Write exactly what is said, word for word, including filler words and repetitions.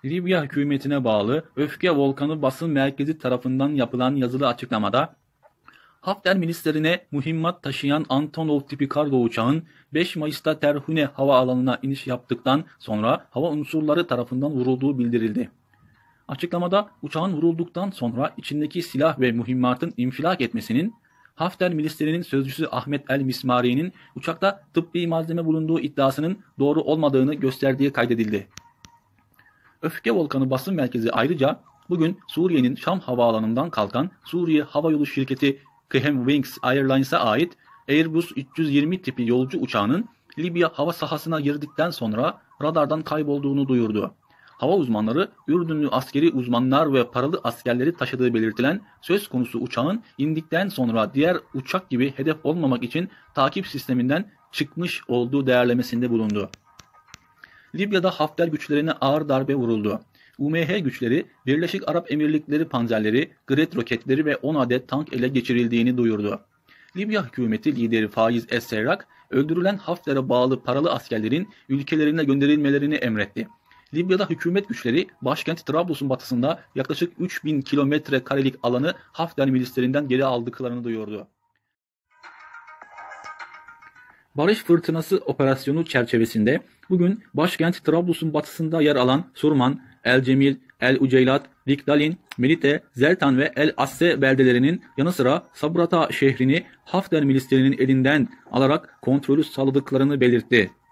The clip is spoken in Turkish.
Libya hükümetine bağlı Öfke Volkanı basın merkezi tarafından yapılan yazılı açıklamada, Hafter milislerine mühimmat taşıyan Antonov tipi kargo uçağın beş Mayıs'ta Terhune havaalanına iniş yaptıktan sonra hava unsurları tarafından vurulduğu bildirildi. Açıklamada uçağın vurulduktan sonra içindeki silah ve mühimmatın infilak etmesinin, Hafter milislerinin sözcüsü Ahmet El Mismari'nin uçakta tıbbi malzeme bulunduğu iddiasının doğru olmadığını gösterdiği kaydedildi. Öfke Volkanı basın merkezi ayrıca bugün Suriye'nin Şam havaalanından kalkan Suriye Havayolu şirketi Khem Wings Airlines'a ait Airbus üç yüz yirmi tipi yolcu uçağının Libya hava sahasına girdikten sonra radardan kaybolduğunu duyurdu. Hava uzmanları, Ürdünlü askeri uzmanlar ve paralı askerleri taşıdığı belirtilen söz konusu uçağın indikten sonra diğer uçak gibi hedef olmamak için takip sisteminden çıkmış olduğu değerlemesinde bulundu. Libya'da Hafter güçlerine ağır darbe vuruldu. U M H güçleri, Birleşik Arap Emirlikleri panzerleri, Gret roketleri ve on adet tank ele geçirildiğini duyurdu. Libya hükümeti lideri Faiz Es-Serraj, öldürülen Hafter'e bağlı paralı askerlerin ülkelerine gönderilmelerini emretti. Libya'da hükümet güçleri başkent Trablus'un batısında yaklaşık üç bin kilometre karelik alanı Hafter milislerinden geri aldıklarını duyurdu. Barış Fırtınası operasyonu çerçevesinde bugün başkent Trablus'un batısında yer alan Surman, El Cemil, El Uceylat, Diklalin, Melite, Zeltan ve El Asse beldelerinin yanı sıra Sabrata şehrini Hafter milislerinin elinden alarak kontrolü sağladıklarını belirtti.